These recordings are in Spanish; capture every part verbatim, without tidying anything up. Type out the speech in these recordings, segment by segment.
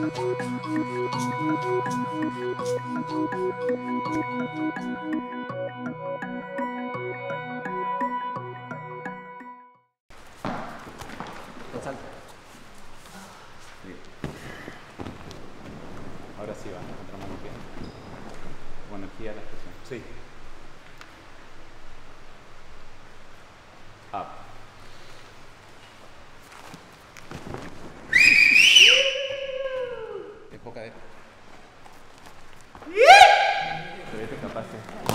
Ahora sí va, otra mano aquí. Bueno, aquí a la expresión. Sí. Up. Es poca de... Se ve que capaz.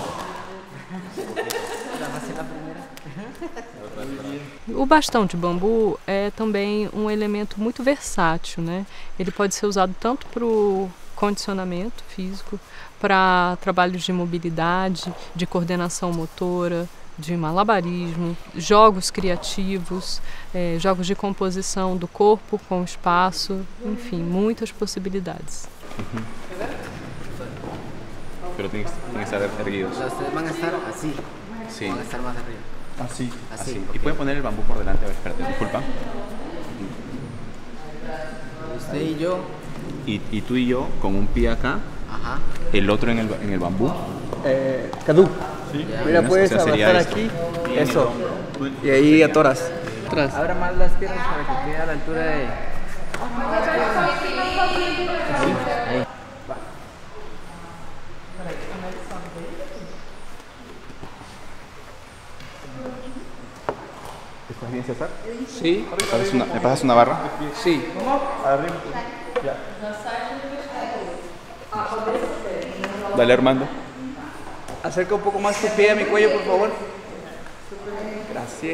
O bastão de bambu é também um elemento muito versátil, né? Ele pode ser usado tanto para o condicionamento físico, para trabalhos de mobilidade, de coordenação motora, de malabarismo, jogos criativos, é, jogos de composição do corpo com o espaço, enfim, muitas possibilidades. Uhum. Pero tienen que estar erguidos. Ustedes van a estar así. Sí. Van a estar más arriba. Así. Así. Así. Okay. Y pueden poner el bambú por delante. A ver, espérate, disculpa. Usted y yo. Y, y tú y yo con un pie acá. Ajá. El otro en el, en el bambú. Eh, Cadu. Sí. Mira, puedes o sea, avanzar aquí. Eso. Y ahí atoras. Atrás. Abra más las piernas para que quede a la altura de... Así. Ahí. ¿Estás bien, César? Sí. ¿Me pasas una, ¿me pasas una barra? Sí. Arriba. Ya. Dale, Armando. Acerca un poco más tu pie a mi cuello, por favor. Gracias.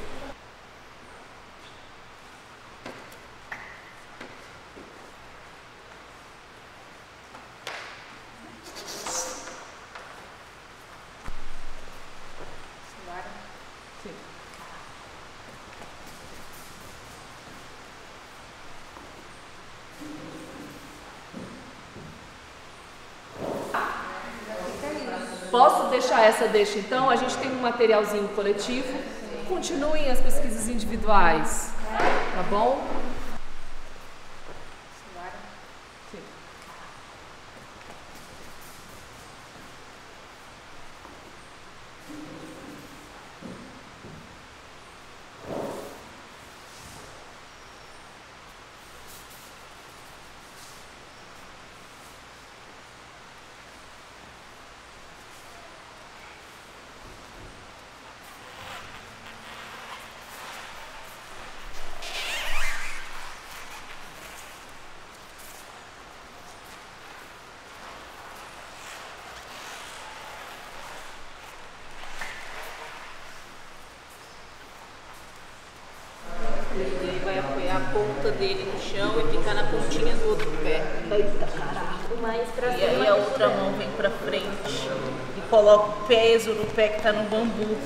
Posso deixar essa deixa então? A gente tem um materialzinho coletivo. Continuem as pesquisas individuais, tá bom? Sim. Ele vai apoiar a ponta dele no chão e ficar na pontinha do outro pé. Eita, caralho, mais pra cima. E aí a outra mão vem pra frente e coloca o peso no pé que tá no bambu.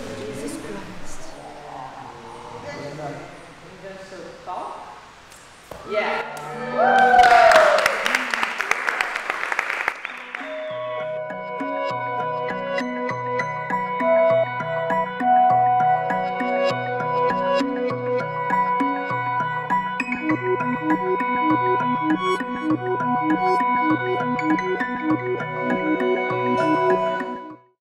Yeah.